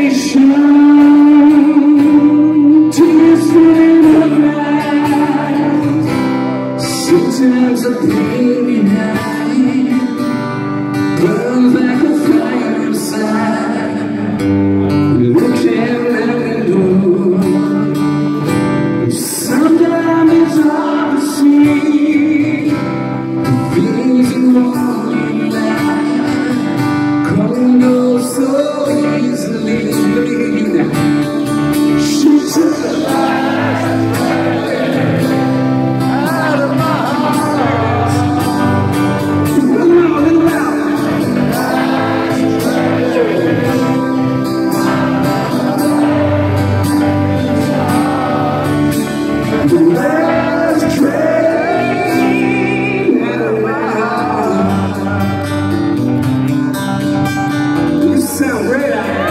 Station, tears in the night. Sometimes the pain behind burns like a fire inside. Look at that window. Sometimes it's hard to see the things you want in life come and go so easily. She took the light out of my heart. Little out. The last train out of my heart. You sound great out here.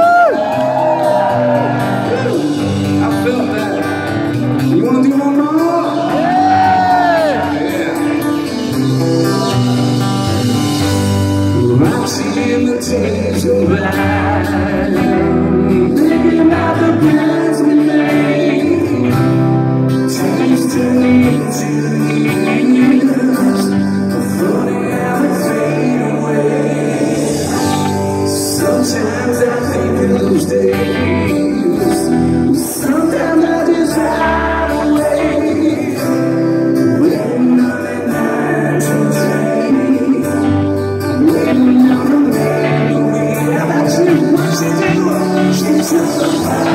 I felt that. You wanna do one more? Yeah. Watching the days go by, thinking about the plans we made, tasting into years, floating out and fade away. Sometimes I think of those days. Sometimes I just hide away, waiting on the night to take, waiting on the man who will. How about you? What you do? She took the fire.